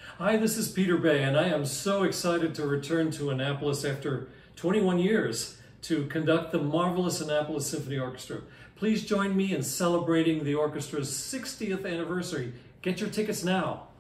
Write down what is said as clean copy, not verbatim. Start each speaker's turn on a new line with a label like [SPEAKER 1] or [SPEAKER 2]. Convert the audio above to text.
[SPEAKER 1] Hi, this is Peter Bay, and I am so excited to return to Annapolis after 21 years to conduct the marvelous Annapolis Symphony Orchestra. Please join me in celebrating the orchestra's 60th anniversary. Get your tickets now.